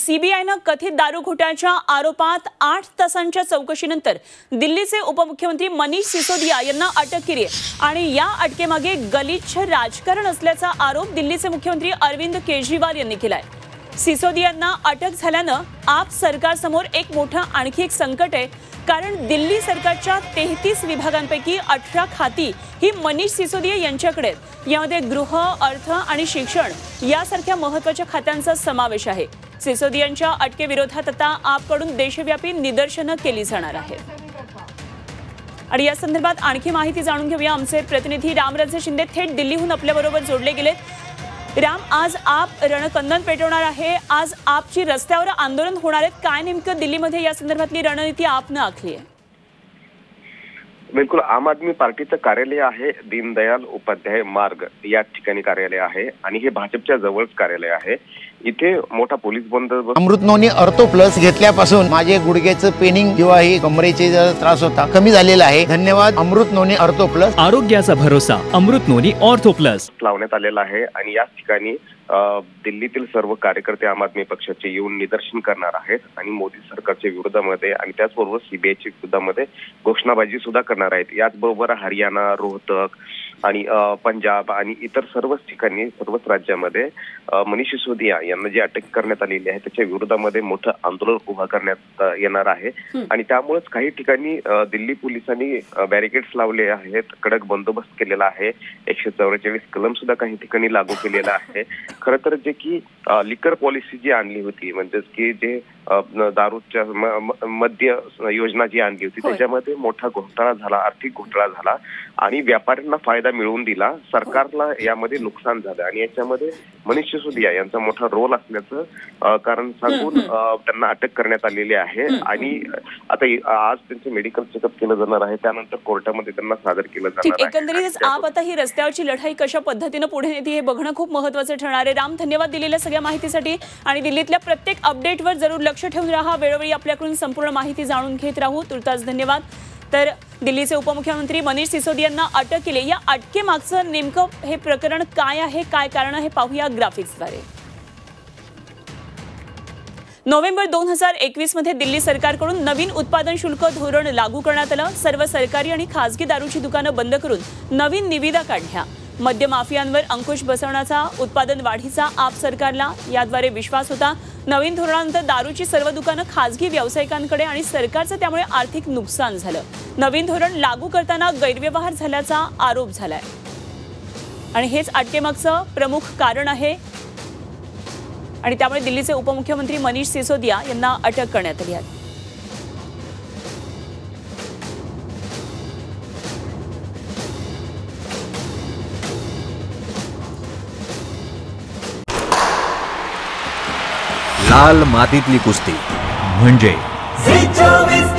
सीबीआयनं कथित दारू घोटाळ्याच्या आरोपात 8 तासांच्या चौकशीनंतर दिल्लीचे उपमुख्यमंत्री मनीष सिसोदिया यांना अटक केली आहे आणि या अटकेमागे गलिच्छ राजकारण असल्याचा आरोप दिल्लीचे मुख्यमंत्री अरविंद केजरीवाल यांनी केलाय। सिसोदियांना अटक झाल्यानं आप सरकारसमोर एक मोठं आणखी एक संकट आहे, कारण दिल्ली सरकारच्या 33 विभागांपैकी 18 खाती ही मनीष सिसोदिया यांच्याकडे आहेत। यामध्ये गृह, अर्थ आणि शिक्षण यासारख्या महत्त्वाच्या खात्यांचा समावेश आहे। सिसोदियांच्या अटकेविरोधात आता आपकडून देशव्यापी निदर्शनं केली जाणार आहेत। आणि या संदर्भात आणखी माहिती जाणून घेऊया। आमचे प्रतिनिधी रामराजे शिंदे थेट दिल्लीहून आपल्याबरोबर जोडले गेलेत। राम, आज आप रणकंदन पेटवणार आहे, आज आपची रस्त्यावर आंदोलन होणार आहेत, काय नेमकं दिल्लीमध्ये या संदर्भातली रणनीती आपने आखली आहे? बिलकुल, आम आदमी पार्टीचं कार्यालय आहे दीनदयाल उपाध्याय मार्ग या ठिकाणी कार्यालय आहे आणि हे भाजपच्या जवळच कार्यालय आहे। इथे मोठा पोलीस बंदोबस्त। अमृत नोनी ऑर्थो प्लस घेतल्यापासून माझे गुडघ्याचं पेनिंग किंवा ही कमरेचे त्रास होता कमी झालेला आहे। धन्यवाद अमृत नोनी ऑर्थो प्लस, आरोग्याचा भरोसा अमृत नोनी ऑर्थो प्लस लावण्यात आलेला आहे आणि या ठिकाणी दिल्लीतील सर्व कार्यकर्ते आम आदमी पक्षाचे येऊन निदर्शन करणार आहेत आणि मोदी सरकारच्या विरोधामध्ये आणि त्याचबरोबर सीबीआयच्या विरोधामध्ये घोषणाबाजी सुद्धा करणार आहेत। याचबरोबर हरियाणा, रोहतक आणि पंजाब आणि इतर सर्वच ठिकाणी सर्वच राज्यामध्ये मनीष सिसोदिया यांना जी अटक करण्यात आलेली आहे त्याच्या विरोधामध्ये मोठं आंदोलन उभा करण्यात येणार आहे आणि त्यामुळेच काही ठिकाणी दिल्ली पोलिसांनी बॅरिकेड्स लावले आहेत, कडक बंदोबस्त केलेला आहे, 144 कलम सुद्धा काही ठिकाणी लागू केलेला आहे। खरं तर जे की लिकर पॉलिसी जी आणली होती, म्हणजेच की जे दारूच्या मद्य योजना जी आणली होती त्याच्यामध्ये मोठा घोटाळा झाला, आर्थिक घोटाळा झाला आणि व्यापाऱ्यांना फायदा मिळवून दिला, सरकारला यामध्ये नुकसान झालं आणि याच्यामध्ये मनीष सिसोदिया यांचा मोठा रोल असल्याचं कारण सांगून त्यांना अटक करण्यात आलेली आहे आणि आता आज त्यांचे मेडिकल चेकअप केलं जाणार आहे, त्यानंतर कोर्टामध्ये त्यांना सादर केलं जाणार आहे। एकंदरीत आप आता ही रस्त्यावरची लढाई कशा पद्धतीने पुढे नेते हे बघणं खूप महत्त्वाचं ठरणार आहे। राम, धन्यवाद दिलेल्या सगळ्या माहितीसाठी आणि दिल्लीतल्या प्रत्येक अपडेटवर जरूर लक्ष ठेवून राहा, वेळोवेळी आपल्याकडून संपूर्ण माहिती जाणून घेत राहू। तुर्तास धन्यवाद। तर दिल्लीचे उपमुख्यमंत्री मनीष सिसोदियांना अटक केली, या अटकेमागचं नेमकं हे प्रकरण काय आहे, काय कारण आहे पाहूया ग्राफिक्सद्वारे। नोव्हेंबर 2021 मध्ये दिल्ली सरकारकडून नवीन उत्पादन शुल्क धोरण लागू करण्यात आलं। सर्व सरकारी आणि खासगी दारूची दुकानं बंद करून नवीन निविदा काढल्या। मद्य माफियांवर अंकुश बसवण्याचा उत्पादन वाढीचा आप सरकारला याद्वारे विश्वास होता। नवीन धोरणानंतर दारूची सर्व दुकानं खासगी व्यावसायिकांकडे आणि सरकारचं त्यामुळे आर्थिक नुकसान झालं। नवीन धोरण लागू करताना गैरव्यवहार झाल्याचा आरोप झालाय आणि हेच अटकेमागचं प्रमुख कारण आहे आणि त्यामुळे दिल्लीचे उपमुख्यमंत्री मनीष सिसोदिया यांना अटक करण्यात आली आहे। लाल मातीतली कुस्ती म्हणजे